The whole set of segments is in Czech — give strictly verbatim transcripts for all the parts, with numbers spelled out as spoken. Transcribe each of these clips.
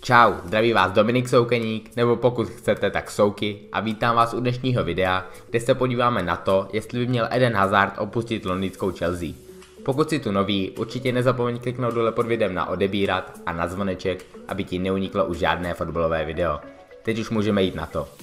Čau, zdraví vás Dominik Soukeník, nebo pokud chcete, tak Souky, a vítám vás u dnešního videa, kde se podíváme na to, jestli by měl Eden Hazard opustit londýnskou Chelsea. Pokud si tu nový, určitě nezapomeň kliknout dole pod videem na odebírat a na zvoneček, aby ti neuniklo už žádné fotbalové video. Teď už můžeme jít na to.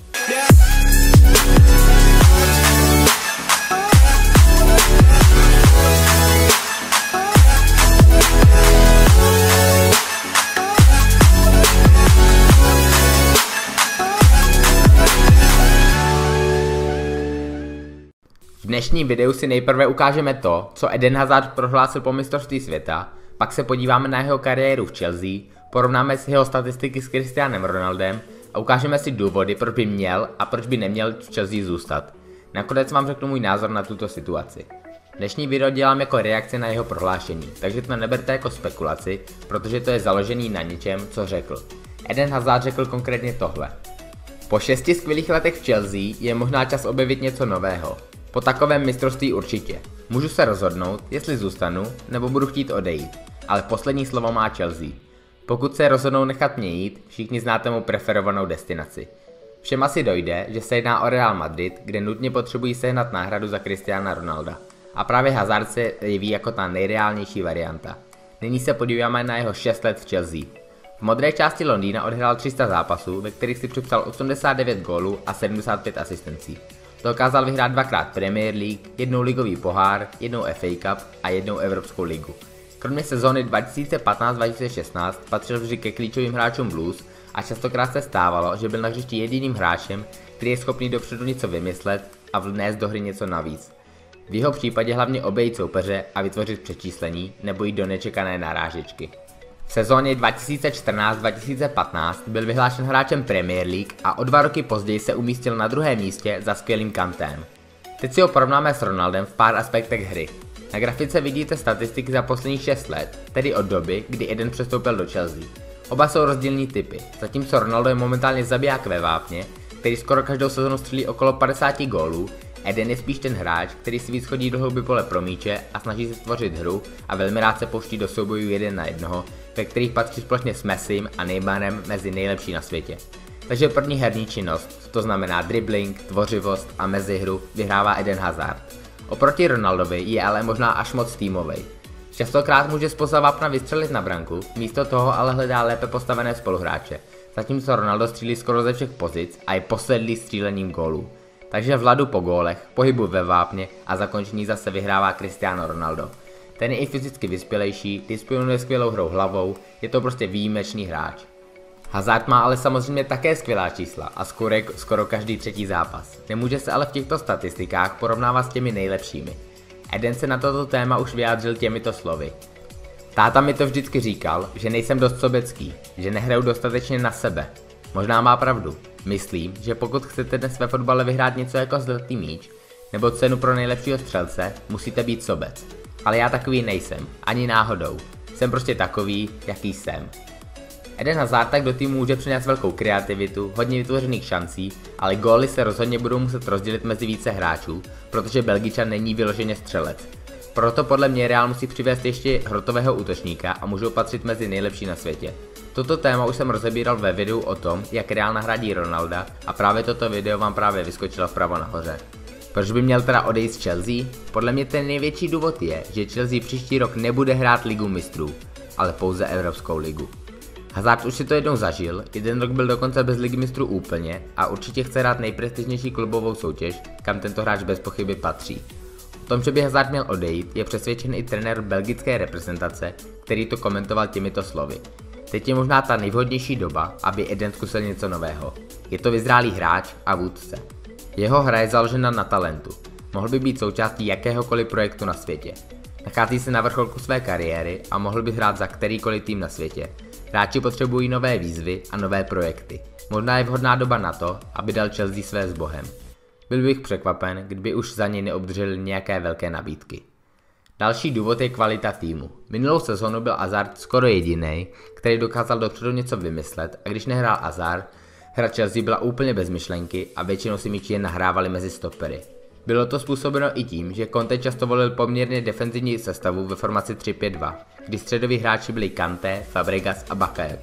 V dnešním videu si nejprve ukážeme to, co Eden Hazard prohlásil po mistrovství světa, pak se podíváme na jeho kariéru v Chelsea, porovnáme si jeho statistiky s Cristianem Ronaldem a ukážeme si důvody, proč by měl a proč by neměl v Chelsea zůstat. Nakonec vám řeknu můj názor na tuto situaci. Dnešní video dělám jako reakci na jeho prohlášení, takže to neberte jako spekulaci, protože to je založený na něčem, co řekl. Eden Hazard řekl konkrétně tohle. Po šesti skvělých letech v Chelsea je možná čas objevit něco nového. Po takovém mistrovství určitě. Můžu se rozhodnout, jestli zůstanu, nebo budu chtít odejít, ale poslední slovo má Chelsea. Pokud se rozhodnou nechat mě jít, všichni znáte mou preferovanou destinaci. Všem asi dojde, že se jedná o Real Madrid, kde nutně potřebují sehnat náhradu za Cristiana Ronalda. A právě Hazard se jeví jako ta nejreálnější varianta. Nyní se podíváme na jeho šest let v Chelsea. V modré části Londýna odehrál tři sta zápasů, ve kterých si připsal osmdesát devět gólů a sedmdesát pět asistencí. Dokázal vyhrát dvakrát Premier League, jednou ligový pohár, jednou F A Cup a jednou Evropskou ligu. Kromě sezóny dva tisíce patnáct dva tisíce šestnáct patřil vždy ke klíčovým hráčům Blues a častokrát se stávalo, že byl na hřišti jediným hráčem, který je schopný dopředu něco vymyslet a vnést do hry něco navíc. V jeho případě hlavně obejít soupeře a vytvořit přečíslení nebo jít do nečekané narážečky. V sezóně dva tisíce čtrnáct dva tisíce patnáct byl vyhlášen hráčem Premier League a o dva roky později se umístil na druhém místě za skvělým Kantem. Teď si ho porovnáme s Ronaldem v pár aspektech hry. Na grafice vidíte statistiky za posledních šest let, tedy od doby, kdy Eden přestoupil do Chelsea. Oba jsou rozdílní typy, zatímco Ronaldo je momentálně zabiják ve vápně, který skoro každou sezonu střílí okolo padesáti gólů. Eden je spíš ten hráč, který si víc chodí do hlouby pole pro míče a snaží se tvořit hru a velmi rád se pouští do soubojů jeden na jednoho, ve kterých patří společně s Messim a Neymarem mezi nejlepší na světě. Takže první herní činnost, to znamená dribbling, tvořivost a mezihru, vyhrává Eden Hazard. Oproti Ronaldovi je ale možná až moc týmovej. Častokrát může spoza vápna vystřelit na branku, místo toho ale hledá lépe postavené spoluhráče, zatímco Ronaldo střílí skoro ze všech pozic a je posedlý střílením gólů. Takže v ladu po gólech, pohybu ve vápně a zakončení zase vyhrává Cristiano Ronaldo. Ten je i fyzicky vyspělejší, disponuje skvělou hrou hlavou, je to prostě výjimečný hráč. Hazard má ale samozřejmě také skvělá čísla a skoro, skoro každý třetí zápas. Nemůže se ale v těchto statistikách porovnávat s těmi nejlepšími. Eden se na toto téma už vyjádřil těmito slovy. Táta mi to vždycky říkal, že nejsem dost sobecký, že nehraju dostatečně na sebe. Možná má pravdu. Myslím, že pokud chcete dnes ve fotbale vyhrát něco jako zlatý míč, nebo cenu pro nejlepšího střelce, musíte být sobec. Ale já takový nejsem, ani náhodou. Jsem prostě takový, jaký jsem. Eden Hazard tak do týmu může přinést velkou kreativitu, hodně vytvořených šancí, ale góly se rozhodně budou muset rozdělit mezi více hráčů, protože Belgičan není vyloženě střelec. Proto podle mě Real musí přivést ještě hrotového útočníka a můžou patřit mezi nejlepší na světě. Toto téma už jsem rozebíral ve videu o tom, jak Real nahradí Ronalda a právě toto video vám právě vyskočilo vpravo nahoře. Proč by měl teda odejít z Chelsea? Podle mě ten největší důvod je, že Chelsea příští rok nebude hrát ligu mistrů, ale pouze Evropskou ligu. Hazard už si to jednou zažil, jeden rok byl dokonce bez ligy mistrů úplně a určitě chce hrát nejprestižnější klubovou soutěž, kam tento hráč bez pochyby patří. O tom, že by Hazard měl odejít, je přesvědčen i trenér belgické reprezentace, který to komentoval těmito slovy. Teď je možná ta nejvhodnější doba, aby Eden zkusil něco nového. Je to vyzrálý hráč a vůdce. Jeho hra je založena na talentu. Mohl by být součástí jakéhokoliv projektu na světě. Nachází se na vrcholku své kariéry a mohl by hrát za kterýkoliv tým na světě. Hráči potřebují nové výzvy a nové projekty. Možná je vhodná doba na to, aby dal Chelsea své s Bohem. Byl bych překvapen, kdyby už za něj neobdrželi nějaké velké nabídky. Další důvod je kvalita týmu. Minulou sezonu byl Hazard skoro jediný, který dokázal dopředu něco vymyslet, a když nehrál Hazard, hra Chelsea byla úplně bez myšlenky a většinou si míči jen nahrávali mezi stopery. Bylo to způsobeno i tím, že Conte často volil poměrně defenzivní sestavu ve formaci tři pět dva, kdy středoví hráči byli Kanté, Fabregas a Bakayoko.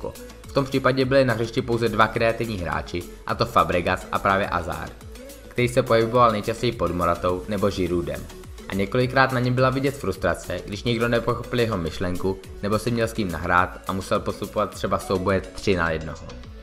V tom případě byli na hřišti pouze dva kreativní hráči, a to Fabregas a právě Hazard, který se pohyboval nejčastěji pod Moratou nebo Giroudem. A několikrát na něm byla vidět frustrace, když někdo nepochopil jeho myšlenku nebo si měl s kým nahrát a musel postupovat třeba souboje tři na jednoho.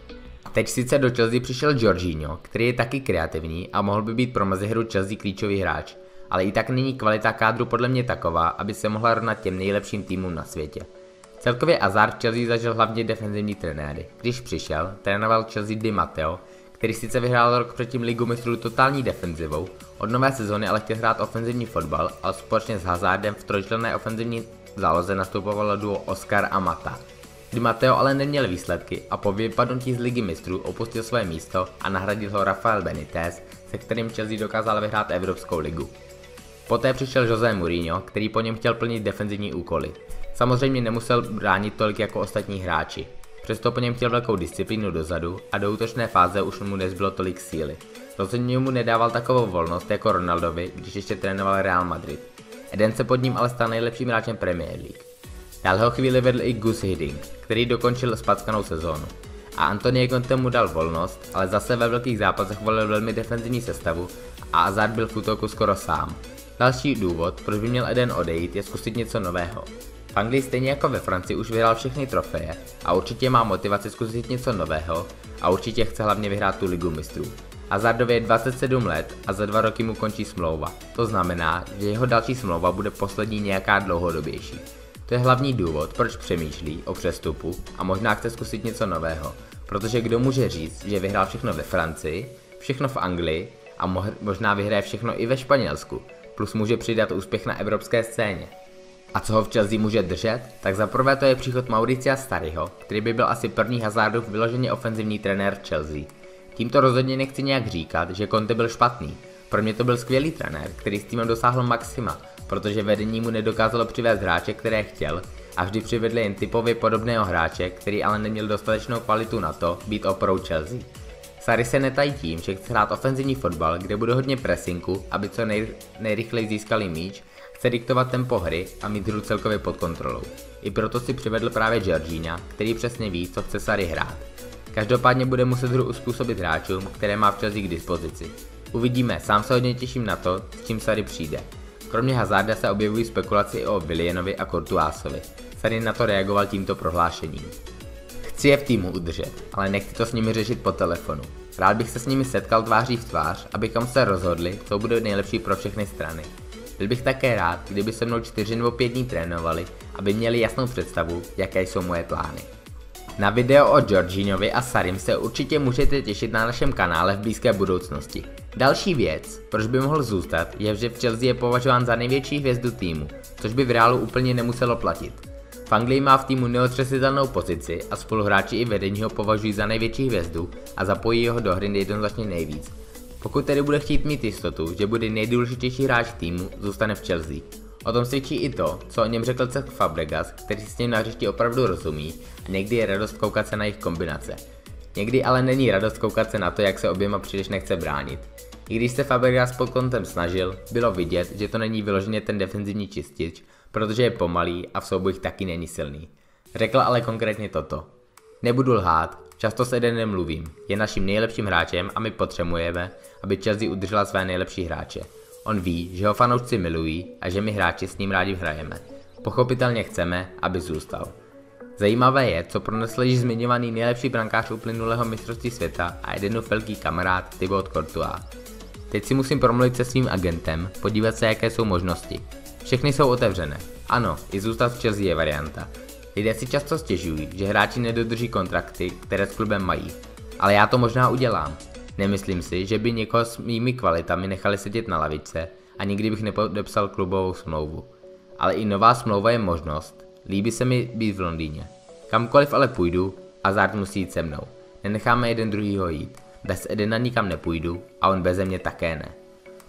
Teď sice do Chelsea přišel Jorginho, který je taky kreativní a mohl by být pro mezihru Chelsea klíčový hráč, ale i tak není kvalita kádru podle mě taková, aby se mohla rovnat těm nejlepším týmům na světě. Celkově Hazard Chelsea zažil hlavně defenzivní trenéry. Když přišel, trénoval Chelsea Di Matteo, který sice vyhrál rok předtím Ligu mistrů totální defenzivou, od nové sezóny ale chtěl hrát ofenzivní fotbal a společně s Hazardem v trojčlenné ofenzivní záloze nastupovalo duo Oscar a Mata. Di Matteo ale neměl výsledky a po vypadnutí z Ligy mistrů opustil své místo a nahradil ho Rafael Benitez, se kterým Chelsea dokázal vyhrát Evropskou ligu. Poté přišel José Mourinho, který po něm chtěl plnit defenzivní úkoly. Samozřejmě nemusel bránit tolik jako ostatní hráči. Přesto po něm chtěl velkou disciplínu dozadu a do útočné fáze už mu nezbylo tolik síly. Rozhodně mu nedával takovou volnost jako Ronaldovi, když ještě trénoval Real Madrid. Eden se pod ním ale stal nejlepším hráčem Premier League. Dál ho chvíli vedl i Gus Hiddink, který dokončil spackanou sezónu. A Antonio Conte mu dal volnost, ale zase ve velkých zápasech volil velmi defenzivní sestavu a Hazard byl v útoku skoro sám. Další důvod, proč by měl Eden odejít, je zkusit něco nového. V Anglii stejně jako ve Francii už vyhrál všechny trofeje a určitě má motivaci zkusit něco nového a určitě chce hlavně vyhrát tu Ligu mistrů. Hazardovi je dvacet sedm let a za dva roky mu končí smlouva. To znamená, že jeho další smlouva bude poslední nějaká dlouhodobější. To je hlavní důvod, proč přemýšlí o přestupu a možná chce zkusit něco nového, protože kdo může říct, že vyhrál všechno ve Francii, všechno v Anglii a mo- možná vyhraje všechno i ve Španělsku, plus může přidat úspěch na evropské scéně. A co ho v Chelsea může držet? Tak za prvé to je příchod Mauricia Sarriho, který by byl asi první Hazardův vyloženě ofenzivní trenér Chelsea. Tímto rozhodně nechci nějak říkat, že Conte byl špatný. Pro mě to byl skvělý trenér, který s týmem dosáhl maxima, protože vedení mu nedokázalo přivést hráče, které chtěl, a vždy přivedli jen typově podobného hráče, který ale neměl dostatečnou kvalitu na to být oporou Chelsea. Sarri se netají tím, že chce hrát ofenzivní fotbal, kde bude hodně pressinku, aby co nej, nejrychleji získali míč, chce diktovat tempo hry a mít hru celkově pod kontrolou. I proto si přivedl právě Jorginha, který přesně ví, co chce Sarri hrát. Každopádně bude muset hru uspůsobit hráčům, které má v Chelsea k dispozici. Uvidíme, sám se hodně těším na to, s čím Sarri přijde. Kromě Hazarda se objevují spekulace i o Willianovi a Courtoisovi. Sarri na to reagoval tímto prohlášením. Chci je v týmu udržet, ale nechci to s nimi řešit po telefonu. Rád bych se s nimi setkal tváří v tvář, abychom se rozhodli, co bude nejlepší pro všechny strany. Byl bych také rád, kdyby se mnou čtyři nebo pět dní trénovali, aby měli jasnou představu, jaké jsou moje plány. Na video o Jorginhovi a Sarrim se určitě můžete těšit na našem kanále v blízké budoucnosti. Další věc, proč by mohl zůstat, je, že v Chelsea je považován za největší hvězdu týmu, což by v reálu úplně nemuselo platit. V Anglii má v týmu neotřesitelnou pozici a spoluhráči i vedení ho považují za největší hvězdu a zapojí jeho do hry jednoznačně nejvíc. Pokud tedy bude chtít mít jistotu, že bude nejdůležitější hráč týmu, zůstane v Chelsea. O tom svědčí i to, co o něm řekl Cesc Fabregas, který si s ním na hřišti opravdu rozumí a někdy je radost koukat se na jejich kombinace. Někdy ale není radost koukat se na to, jak se oběma příliš nechce bránit. I když se Fabregas pod kontem snažil, bylo vidět, že to není vyloženě ten defenzivní čistič, protože je pomalý a v soubojích taky není silný. Řekl ale konkrétně toto. Nebudu lhát, často s Edenem mluvím, je naším nejlepším hráčem a my potřebujeme, aby Chelsea udržela své nejlepší hráče. On ví, že ho fanoušci milují a že my hráči s ním rádi hrajeme. Pochopitelně chceme, aby zůstal. Zajímavé je, co pronesl již zmiňovaný nejlepší brankář uplynulého mistrovství světa a Edenův velký kamarád Thibaut Courtois. Teď si musím promluvit se svým agentem, podívat se, jaké jsou možnosti. Všechny jsou otevřené. Ano, i zůstat v Chelsea je varianta. Lidé si často stěžují, že hráči nedodrží kontrakty, které s klubem mají. Ale já to možná udělám. Nemyslím si, že by někoho s mými kvalitami nechali sedět na lavičce a nikdy bych nepodepsal klubovou smlouvu. Ale i nová smlouva je možnost. Líbí se mi být v Londýně. Kamkoliv ale půjdu, Hazard musí jít se mnou. Nenecháme jeden druhýho jít. Bez Edena nikam nepůjdu a on beze mě také ne.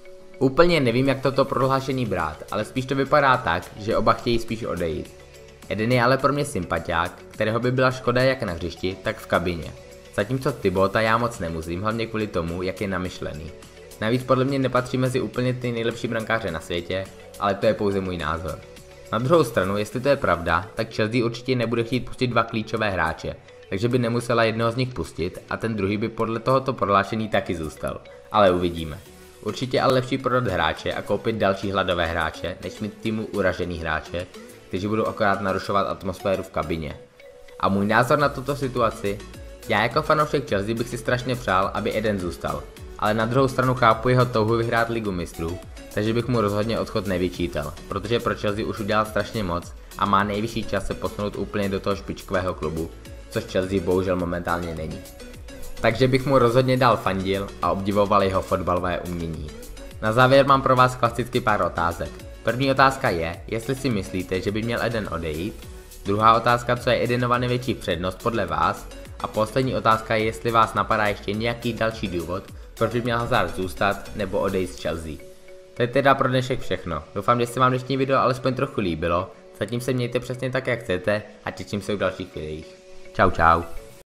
Úplně nevím, jak toto prohlášení brát, ale spíš to vypadá tak, že oba chtějí spíš odejít. Eden je ale pro mě sympatiák, kterého by byla škoda jak na hřišti, tak v kabině. Zatímco Thibauta já moc nemusím, hlavně kvůli tomu, jak je namyšlený. Navíc podle mě nepatří mezi úplně ty nejlepší brankáře na světě, ale to je pouze můj názor. Na druhou stranu, jestli to je pravda, tak Chelsea určitě nebude chtít pustit dva klíčové hráče, takže by nemusela jednoho z nich pustit a ten druhý by podle tohoto prohlášení taky zůstal. Ale uvidíme. Určitě ale lepší prodat hráče a koupit další hladové hráče, než mít týmu uražený hráče, kteří budou akorát narušovat atmosféru v kabině. A můj názor na tuto situaci? Já jako fanoušek Chelsea bych si strašně přál, aby Eden zůstal, ale na druhou stranu chápu jeho touhu vyhrát Ligu mistrů, takže bych mu rozhodně odchod nevyčítal, protože pro Chelsea už udělal strašně moc a má nejvyšší čas se posunout úplně do toho špičkového klubu, což Chelsea bohužel momentálně není. Takže bych mu rozhodně dal fandil a obdivoval jeho fotbalové umění. Na závěr mám pro vás klasicky pár otázek. První otázka je, jestli si myslíte, že by měl Eden odejít. Druhá otázka, co je Edenova největší přednost podle vás. A poslední otázka je, jestli vás napadá ještě nějaký další důvod, proč by měl Hazard zůstat nebo odejít z Chelsea. To je teda pro dnešek všechno. Doufám, že se vám dnešní video alespoň trochu líbilo. Zatím se mějte přesně tak, jak chcete a těším se u dalších videích. Čau čau.